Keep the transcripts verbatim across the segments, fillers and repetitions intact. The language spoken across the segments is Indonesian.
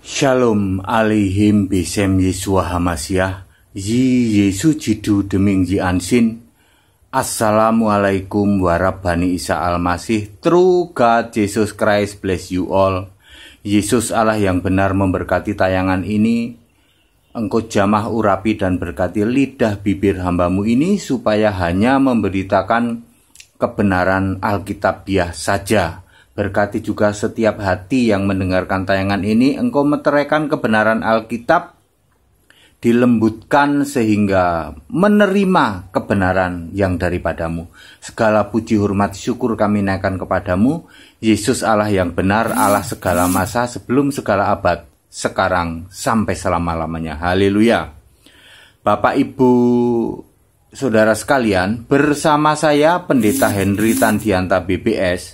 Shalom alaihim besem Yesua Hamasiah Yi Yesu jidu deming yi ansin. Assalamualaikum warahmatullahi Isa Al-Masih. True God Jesus Christ bless you all. Yesus Allah yang benar memberkati tayangan ini. Engkau jamah urapi dan berkati lidah bibir hambamu ini, supaya hanya memberitakan kebenaran Alkitabiah saja. Berkati juga setiap hati yang mendengarkan tayangan ini. Engkau meteraikan kebenaran Alkitab, dilembutkan sehingga menerima kebenaran yang daripadamu. Segala puji hormat syukur kami naikkan kepadamu, Yesus Allah yang benar, Allah segala masa, sebelum segala abad, sekarang sampai selama-lamanya. Haleluya. Bapak, Ibu, saudara sekalian, bersama saya Pendeta Henry Tandianta B B S.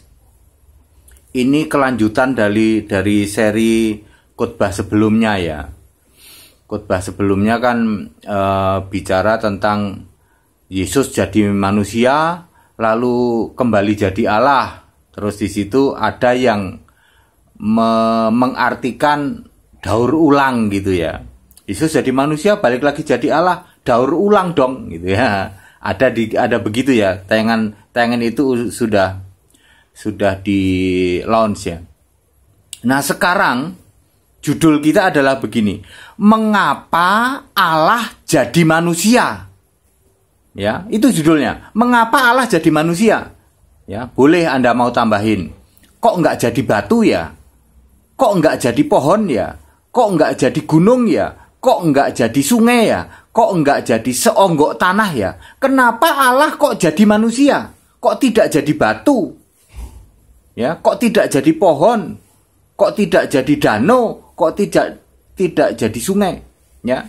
Ini kelanjutan dari dari seri khotbah sebelumnya ya. Khotbah sebelumnya kan e, bicara tentang Yesus jadi manusia, lalu kembali jadi Allah. Terus di situ ada yang me, mengartikan daur ulang gitu ya. Yesus jadi manusia, balik lagi jadi Allah, daur ulang dong gitu ya. Ada di ada begitu ya. Tayangan tayangan itu sudah sudah di launch ya. Nah, sekarang judul kita adalah begini: mengapa Allah jadi manusia? Ya, itu judulnya. Mengapa Allah jadi manusia? Ya, boleh Anda mau tambahin. Kok nggak jadi batu ya? Kok nggak jadi pohon ya? Kok nggak jadi gunung ya? Kok nggak jadi sungai ya? Kok nggak jadi seonggok tanah ya? Kenapa Allah kok jadi manusia? Kok tidak jadi batu? Ya, kok tidak jadi pohon? Kok tidak jadi danau? Kok tidak tidak jadi sungai? Ya,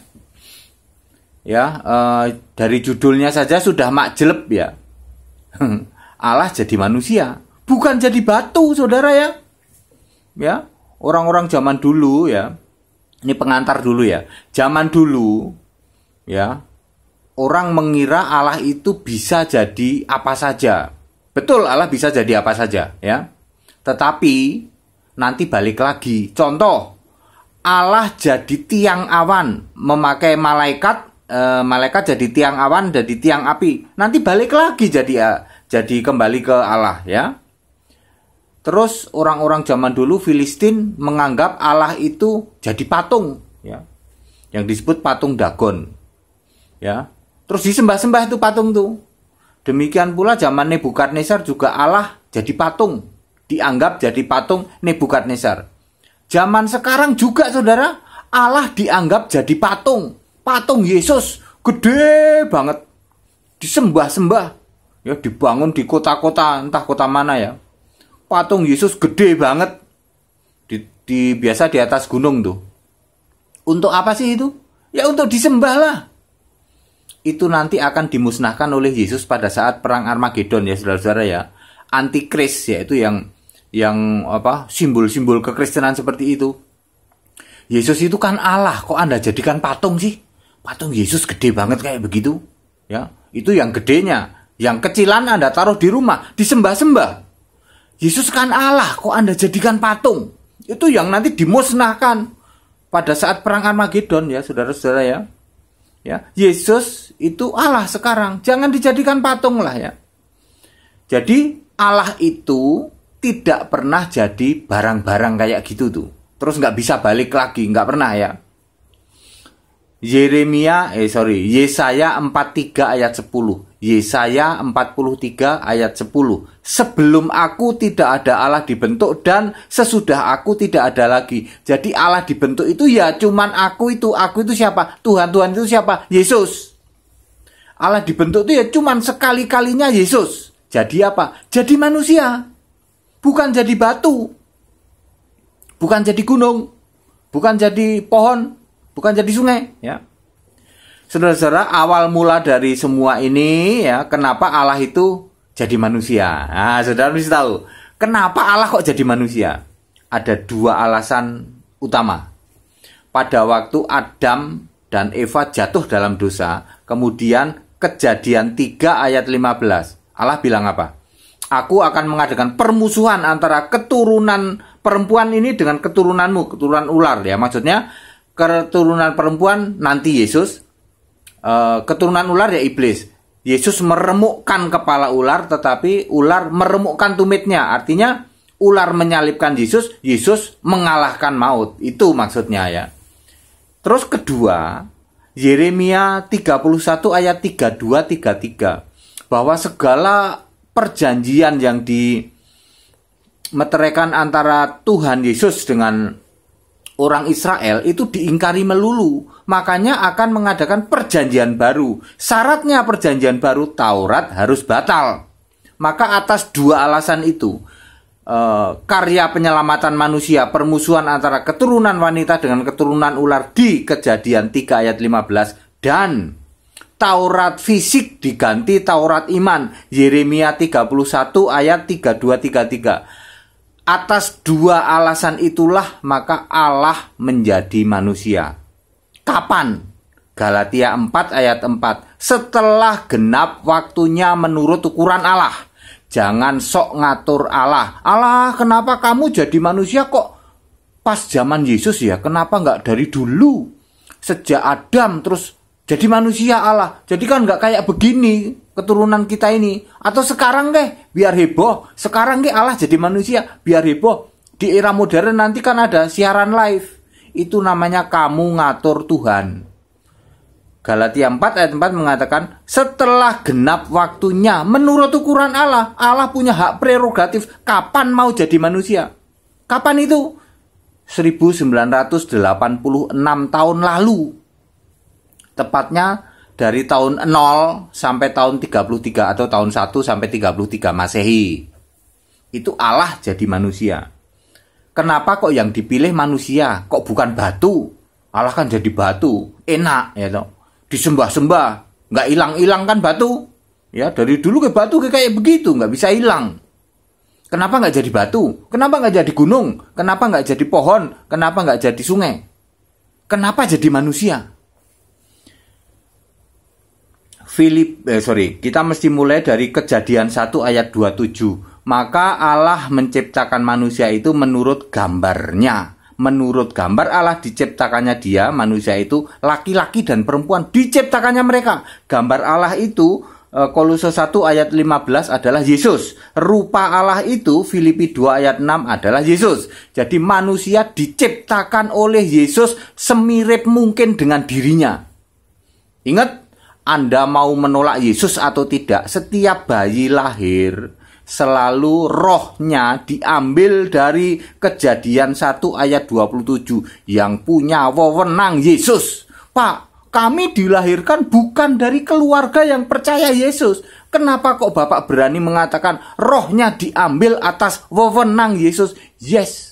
ya eh, dari judulnya saja sudah makjeleb ya. Allah jadi manusia, bukan jadi batu, saudara ya. Ya, orang-orang zaman dulu ya. Ini pengantar dulu ya. Zaman dulu ya, orang mengira Allah itu bisa jadi apa saja. Betul, Allah bisa jadi apa saja ya. Tetapi nanti balik lagi. Contoh, Allah jadi tiang awan, memakai malaikat, e, malaikat jadi tiang awan, jadi tiang api. Nanti balik lagi jadi jadi kembali ke Allah ya. Terus orang-orang zaman dulu Filistin menganggap Allah itu jadi patung ya, yang disebut patung Dagon ya. Terus disembah-sembah itu patung tuh. Demikian pula zaman Nebukadnezar juga Allah jadi patung, dianggap jadi patung Nebukadnezar. Zaman sekarang juga saudara, Allah dianggap jadi patung. Patung Yesus gede banget, disembah-sembah ya, dibangun di kota-kota, entah kota mana ya. Patung Yesus gede banget, di, di biasa di atas gunung tuh. Untuk apa sih itu? Ya untuk disembah lah. Itu nanti akan dimusnahkan oleh Yesus pada saat perang Armageddon ya saudara-saudara ya. Antikris, yaitu yang yang apa, simbol-simbol kekristenan seperti itu. Yesus itu kan Allah, kok Anda jadikan patung sih? Patung Yesus gede banget kayak begitu ya. Itu yang gedenya. Yang kecilan Anda taruh di rumah, disembah-sembah. Yesus kan Allah, kok Anda jadikan patung? Itu yang nanti dimusnahkan pada saat perang Armageddon ya saudara-saudara ya. Ya, Yesus itu Allah sekarang, jangan dijadikan patung lah ya. Jadi Allah itu tidak pernah jadi barang-barang kayak gitu tuh. Terus nggak bisa balik lagi, nggak pernah ya. Yeremia, eh sorry, Yesaya empat puluh tiga ayat sepuluh. Yesaya empat puluh tiga ayat sepuluh. Sebelum aku tidak ada Allah dibentuk, dan sesudah aku tidak ada lagi. Jadi Allah dibentuk itu ya cuman aku itu. Aku itu siapa? Tuhan, Tuhan itu siapa? Yesus. Allah dibentuk itu ya cuman sekali-kalinya Yesus. Jadi apa? Jadi manusia. Bukan jadi batu. Bukan jadi gunung. Bukan jadi pohon. Bukan jadi sungai ya. Saudara-saudara, awal mula dari semua ini ya, kenapa Allah itu jadi manusia? Nah, saudara mesti tahu, kenapa Allah kok jadi manusia? Ada dua alasan utama. Pada waktu Adam dan Eva jatuh dalam dosa, kemudian Kejadian tiga ayat lima belas, Allah bilang apa? Aku akan mengadakan permusuhan antara keturunan perempuan ini dengan keturunanmu, keturunan ular ya. Maksudnya keturunan perempuan nanti Yesus, uh, keturunan ular ya iblis. Yesus meremukkan kepala ular, tetapi ular meremukkan tumitnya. Artinya ular menyalibkan Yesus, Yesus mengalahkan maut. Itu maksudnya ya. Terus kedua, Yeremia tiga puluh satu ayat tiga puluh dua tiga puluh tiga, bahwa segala perjanjian yang dimeteraikan antara Tuhan Yesus dengan orang Israel itu diingkari melulu. Makanya akan mengadakan perjanjian baru. Syaratnya perjanjian baru, Taurat harus batal. Maka atas dua alasan itu, eh, karya penyelamatan manusia, permusuhan antara keturunan wanita dengan keturunan ular di Kejadian tiga ayat lima belas, dan Taurat fisik diganti Taurat iman, Yeremia tiga puluh satu ayat tiga puluh dua tiga puluh tiga. Atas dua alasan itulah maka Allah menjadi manusia. Kapan? Galatia empat ayat empat. Setelah genap waktunya menurut ukuran Allah. Jangan sok ngatur Allah. Allah, kenapa kamu jadi manusia kok pas zaman Yesus ya? Kenapa nggak dari dulu? Sejak Adam terus jadi manusia Allah. Jadi kan nggak kayak begini keturunan kita ini. Atau sekarang deh biar heboh. Sekarang deh Allah jadi manusia biar heboh. Di era modern nanti kan ada siaran live. Itu namanya kamu ngatur Tuhan. Galatia empat ayat empat mengatakan, setelah genap waktunya menurut ukuran Allah. Allah punya hak prerogatif kapan mau jadi manusia. Kapan itu? seribu sembilan ratus delapan puluh enam tahun lalu. Tepatnya dari tahun nol sampai tahun tiga puluh tiga atau tahun satu sampai tiga puluh tiga Masehi. Itu Allah jadi manusia. Kenapa kok yang dipilih manusia? Kok bukan batu? Allah kan jadi batu. Enak ya toh. Disembah-sembah, nggak hilang-hilang kan batu. Ya, dari dulu ke batu kayak begitu, nggak bisa hilang. Kenapa nggak jadi batu? Kenapa nggak jadi gunung? Kenapa nggak jadi pohon? Kenapa nggak jadi sungai? Kenapa jadi manusia? Filip, eh, sorry, kita mesti mulai dari Kejadian satu ayat dua puluh tujuh. Maka Allah menciptakan manusia itu menurut gambarnya. Menurut gambar Allah diciptakannya dia, manusia itu laki-laki dan perempuan diciptakannya mereka. Gambar Allah itu, eh, Kolose satu ayat lima belas adalah Yesus. Rupa Allah itu, Filipi dua ayat enam adalah Yesus. Jadi manusia diciptakan oleh Yesus semirip mungkin dengan dirinya. Ingat, Anda mau menolak Yesus atau tidak, setiap bayi lahir selalu rohnya diambil dari Kejadian satu ayat dua puluh tujuh yang punya wewenang Yesus. Pak, kami dilahirkan bukan dari keluarga yang percaya Yesus. Kenapa kok Bapak berani mengatakan rohnya diambil atas wewenang Yesus? Yes.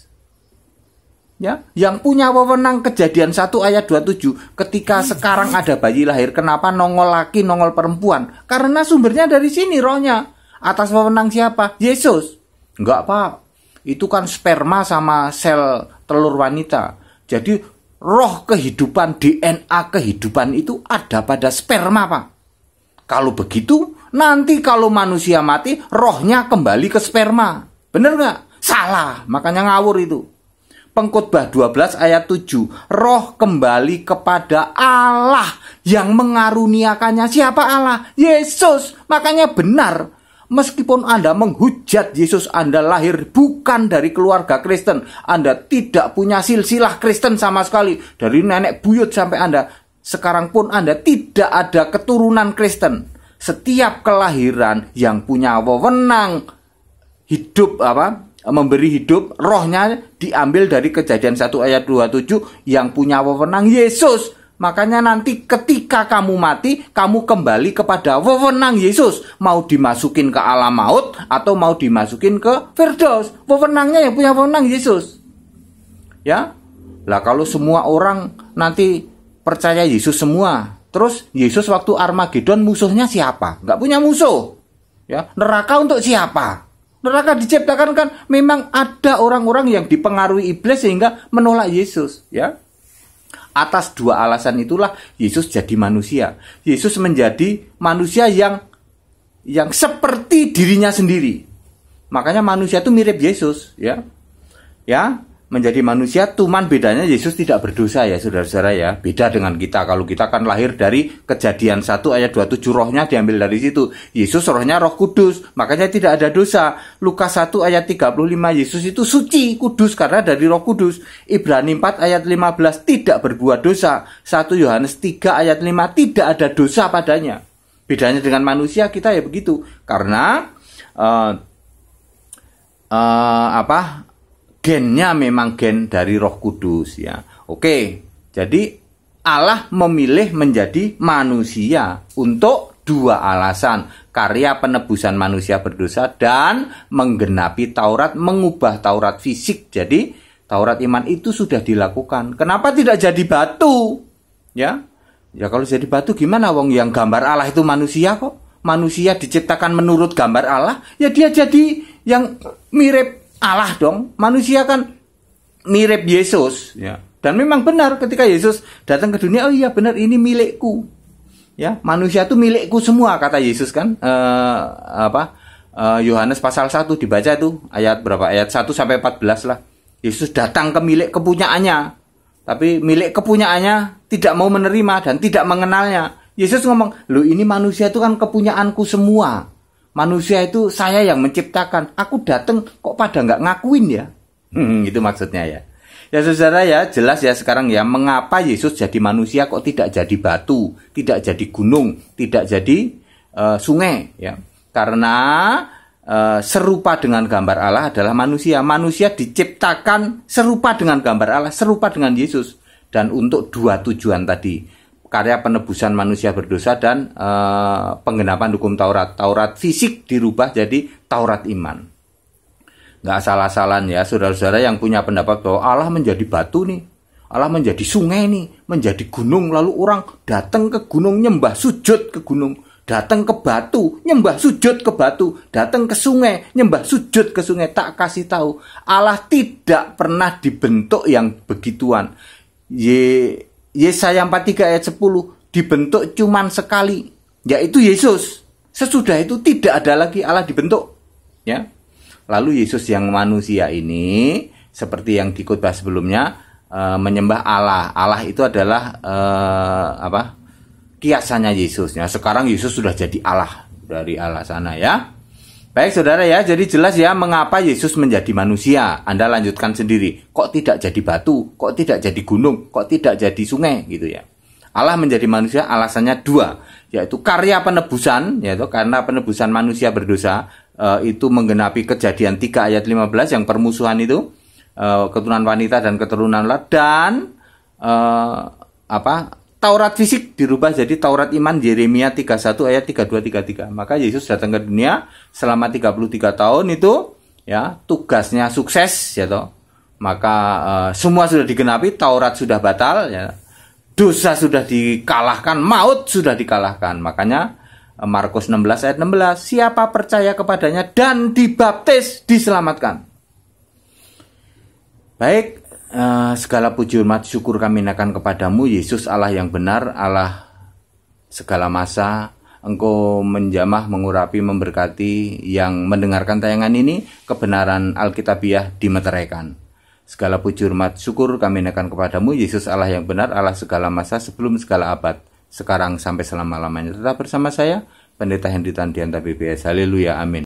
Ya, yang punya wewenang Kejadian satu ayat dua puluh tujuh. Ketika sekarang ada bayi lahir, kenapa nongol laki, nongol perempuan? Karena sumbernya dari sini rohnya. Atas wewenang siapa? Yesus. Enggak, Pak. Itu kan sperma sama sel telur wanita. Jadi roh kehidupan, D N A kehidupan itu ada pada sperma, Pak. Kalau begitu, nanti kalau manusia mati, rohnya kembali ke sperma. Bener nggak? Salah. Makanya ngawur itu. Pengkhotbah dua belas ayat tujuh. Roh kembali kepada Allah yang mengaruniakannya. Siapa Allah? Yesus. Makanya benar. Meskipun Anda menghujat Yesus, Anda lahir bukan dari keluarga Kristen. Anda tidak punya silsilah Kristen sama sekali. Dari nenek buyut sampai Anda. Sekarang pun Anda tidak ada keturunan Kristen. Setiap kelahiran yang punya wewenang hidup apa? Memberi hidup, rohnya diambil dari Kejadian satu ayat dua puluh tujuh yang punya wewenang Yesus. Makanya nanti ketika kamu mati, kamu kembali kepada wewenang Yesus. Mau dimasukin ke alam maut atau mau dimasukin ke Firdaus. Wewenangnya yang punya wewenang Yesus. Ya. Lah kalau semua orang nanti percaya Yesus semua, terus Yesus waktu Armageddon musuhnya siapa? Nggak punya musuh. Ya, neraka untuk siapa? Neraka diciptakan kan memang ada orang-orang yang dipengaruhi iblis sehingga menolak Yesus, ya. Atas dua alasan itulah Yesus jadi manusia. Yesus menjadi manusia yang yang seperti dirinya sendiri. Makanya manusia itu mirip Yesus, ya. ya, menjadi manusia. Cuman bedanya Yesus tidak berdosa ya saudara-saudara ya. Beda dengan kita. Kalau kita kan lahir dari Kejadian satu ayat dua puluh tujuh, rohnya diambil dari situ. Yesus rohnya Roh Kudus, makanya tidak ada dosa. Lukas satu ayat tiga puluh lima, Yesus itu suci, kudus karena dari Roh Kudus. Ibrani empat ayat lima belas, tidak berbuat dosa. satu Yohanes tiga ayat lima, tidak ada dosa padanya. Bedanya dengan manusia kita ya begitu. Karena uh, uh, apa? gennya memang gen dari Roh Kudus ya. Oke, jadi Allah memilih menjadi manusia untuk dua alasan. Karya penebusan manusia berdosa dan menggenapi Taurat, mengubah Taurat fisik. Jadi Taurat iman itu sudah dilakukan. Kenapa tidak jadi batu? Ya, ya kalau jadi batu gimana? Wong yang gambar Allah itu manusia kok. Manusia diciptakan menurut gambar Allah, ya dia jadi yang mirip Allah dong. Manusia kan mirip Yesus ya. Dan memang benar ketika Yesus datang ke dunia, oh iya benar ini milikku. Ya, manusia itu milikku semua kata Yesus kan. Eh, apa? Eh, Yohanes pasal satu dibaca tuh ayat berapa? Ayat satu sampai empat belas lah. Yesus datang ke milik kepunyaannya. Tapi milik kepunyaannya tidak mau menerima dan tidak mengenalnya. Yesus ngomong, "Loh ini manusia itu kan kepunyaanku semua. Manusia itu saya yang menciptakan. Aku datang kok pada nggak ngakuin ya." Hmm, itu maksudnya ya. Ya saudara ya, jelas ya sekarang ya mengapa Yesus jadi manusia kok tidak jadi batu, tidak jadi gunung, tidak jadi uh, sungai ya. Karena uh, serupa dengan gambar Allah adalah manusia. Manusia diciptakan serupa dengan gambar Allah, serupa dengan Yesus. Dan untuk dua tujuan tadi. Karya penebusan manusia berdosa dan uh, penggenapan hukum Taurat. Taurat fisik dirubah jadi Taurat iman. Nggak salah-salah ya saudara-saudara yang punya pendapat bahwa Allah menjadi batu nih. Allah menjadi sungai nih. Menjadi gunung. Lalu orang datang ke gunung nyembah sujud ke gunung. Datang ke batu nyembah sujud ke batu. Datang ke sungai nyembah sujud ke sungai. Tak kasih tahu. Allah tidak pernah dibentuk yang begituan. Ye... Yesaya empat puluh tiga ayat sepuluh dibentuk cuman sekali, yaitu Yesus. Sesudah itu tidak ada lagi Allah dibentuk. Ya. Lalu Yesus yang manusia ini seperti yang dikhotbah sebelumnya e, menyembah Allah. Allah itu adalah e, apa? kiasannya Yesus. Ya, sekarang Yesus sudah jadi Allah dari Allah sana ya. Baik saudara ya, jadi jelas ya mengapa Yesus menjadi manusia. Anda lanjutkan sendiri. Kok tidak jadi batu? Kok tidak jadi gunung? Kok tidak jadi sungai? Gitu ya. Allah menjadi manusia alasannya dua, yaitu karya penebusan, yaitu karena penebusan manusia berdosa, e, itu menggenapi Kejadian tiga ayat lima belas yang permusuhan itu, e, keturunan wanita dan keturunan Allah, dan e, apa? Taurat fisik dirubah jadi Taurat iman, Yeremia tiga puluh satu ayat tiga puluh dua tiga puluh tiga. Maka Yesus datang ke dunia selama tiga puluh tiga tahun itu ya, tugasnya sukses ya toh. Maka uh, semua sudah digenapi, Taurat sudah batal ya. Dosa sudah dikalahkan, maut sudah dikalahkan. Makanya uh, Markus enam belas ayat enam belas, siapa percaya kepadanya dan dibaptis diselamatkan. Baik. Uh, segala puji hormat syukur kami naikkan kepadamu Yesus Allah yang benar, Allah segala masa. Engkau menjamah, mengurapi, memberkati yang mendengarkan tayangan ini, kebenaran Alkitabiah dimeteraikan. Segala puji hormat syukur kami naikkan kepadamu Yesus Allah yang benar, Allah segala masa, sebelum segala abad, sekarang sampai selama-lamanya. Tetap bersama saya Pendeta Henry Tandianta B B S. Haleluya, amin.